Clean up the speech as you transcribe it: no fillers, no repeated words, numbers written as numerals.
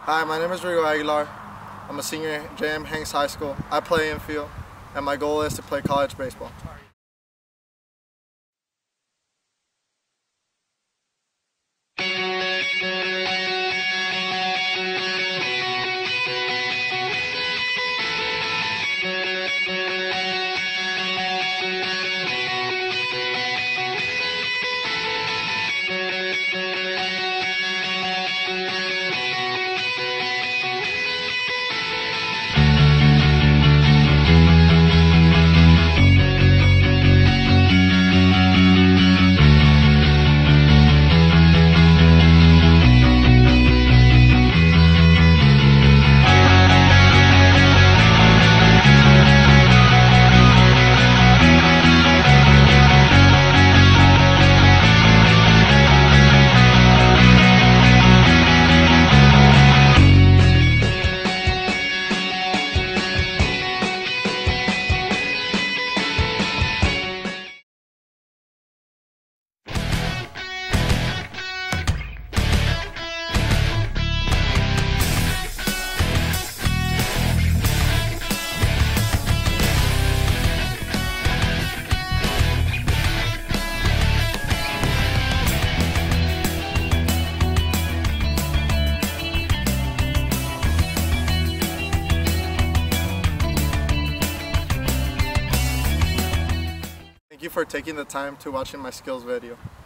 Hi, my name is Rodrigo Aguilar. I'm a senior at J.M. Hanks High School. I play infield, and my goal is to play college baseball. Thank you for taking the time to watching my skills video.